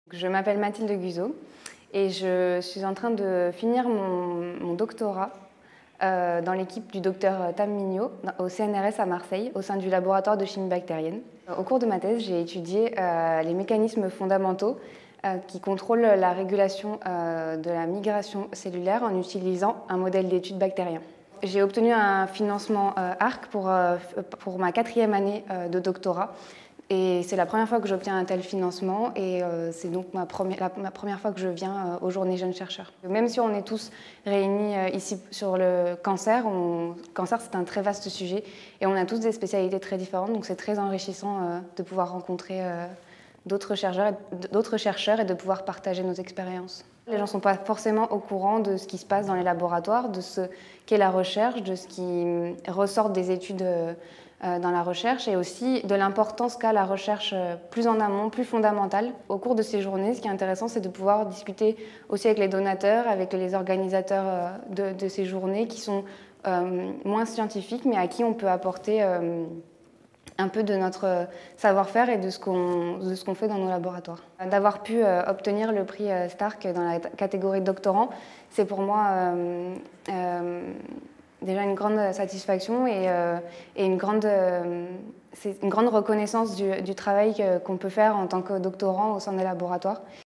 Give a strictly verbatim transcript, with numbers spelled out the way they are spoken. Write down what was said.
Je m'appelle Mathilde Guzot et je suis en train de finir mon, mon doctorat euh, dans l'équipe du docteur Tam Mignot au C N R S à Marseille, au sein du laboratoire de chimie bactérienne. Au cours de ma thèse, j'ai étudié euh, les mécanismes fondamentaux euh, qui contrôlent la régulation euh, de la migration cellulaire en utilisant un modèle d'étude bactérien. J'ai obtenu un financement euh, A R C pour, euh, pour ma quatrième année euh, de doctorat. Et c'est la première fois que j'obtiens un tel financement et euh, c'est donc ma première, la, ma première fois que je viens euh, aux Journées Jeunes Chercheurs. Même si on est tous réunis euh, ici sur le cancer, le cancer c'est un très vaste sujet et on a tous des spécialités très différentes, donc c'est très enrichissant euh, de pouvoir rencontrer euh, d'autres chercheurs, d'autres chercheurs et de pouvoir partager nos expériences. Les gens ne sont pas forcément au courant de ce qui se passe dans les laboratoires, de ce qu'est la recherche, de ce qui ressort des études euh, dans la recherche et aussi de l'importance qu'a la recherche plus en amont, plus fondamentale. Au cours de ces journées, ce qui est intéressant, c'est de pouvoir discuter aussi avec les donateurs, avec les organisateurs de, de ces journées qui sont euh, moins scientifiques, mais à qui on peut apporter euh, un peu de notre savoir-faire et de ce qu'on de ce qu'on fait dans nos laboratoires. D'avoir pu euh, obtenir le prix euh, Stark dans la catégorie doctorant, c'est pour moi euh, euh, déjà une grande satisfaction et, euh, et une, grande, euh, c'est une grande reconnaissance du, du travail qu'on peut faire en tant que doctorant au sein des laboratoires.